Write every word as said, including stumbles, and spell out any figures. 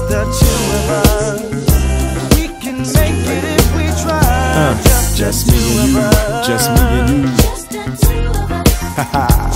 the two of us. We can make it if we try. Uh, just, just the me two and you, of us. just me and you. Just the two of us. Ha ha.